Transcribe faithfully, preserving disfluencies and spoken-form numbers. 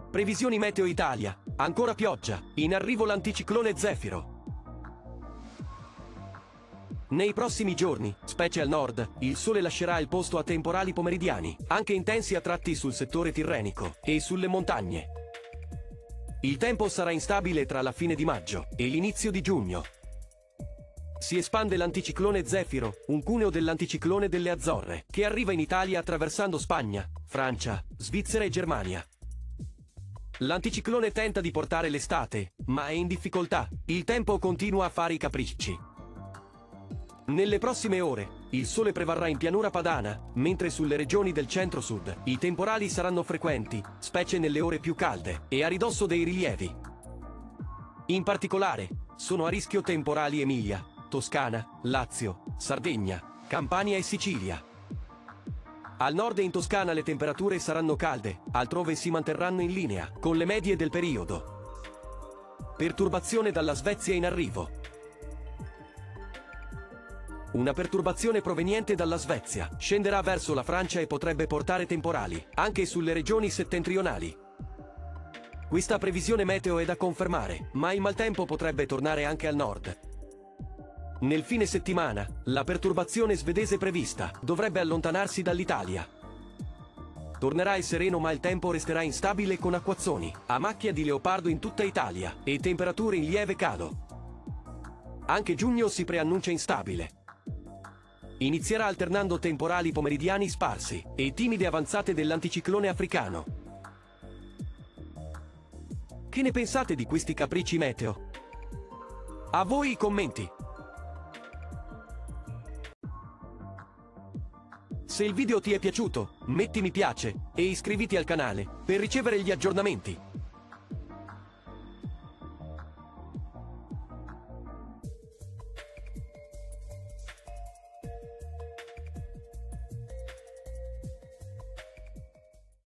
Previsioni Meteo Italia. Ancora pioggia. In arrivo l'anticiclone Zefiro. Nei prossimi giorni, specie al nord, il sole lascerà il posto a temporali pomeridiani, anche intensi a tratti sul settore tirrenico e sulle montagne. Il tempo sarà instabile tra la fine di maggio e l'inizio di giugno. Si espande l'anticiclone Zefiro, un cuneo dell'anticiclone delle Azzorre, che arriva in Italia attraversando Spagna, Francia, Svizzera e Germania. L'anticiclone tenta di portare l'estate, ma è in difficoltà. Il tempo continua a fare i capricci. Nelle prossime ore, il sole prevarrà in pianura padana, mentre sulle regioni del centro-sud i temporali saranno frequenti, specie nelle ore più calde e a ridosso dei rilievi. In particolare, sono a rischio temporali Emilia, Toscana, Lazio, Sardegna, Campania e Sicilia. Al nord e in Toscana le temperature saranno calde, altrove si manterranno in linea con le medie del periodo. Perturbazione dalla Svezia in arrivo. Una perturbazione proveniente dalla Svezia scenderà verso la Francia e potrebbe portare temporali, anche sulle regioni settentrionali. Questa previsione meteo è da confermare, ma il maltempo potrebbe tornare anche al nord. Nel fine settimana, la perturbazione svedese prevista dovrebbe allontanarsi dall'Italia. Tornerà il sereno, ma il tempo resterà instabile con acquazzoni a macchia di leopardo in tutta Italia e temperature in lieve calo. Anche giugno si preannuncia instabile. Inizierà alternando temporali pomeridiani sparsi e timide avanzate dell'anticiclone africano. Che ne pensate di questi capricci meteo? A voi i commenti! Se il video ti è piaciuto, metti mi piace e iscriviti al canale per ricevere gli aggiornamenti.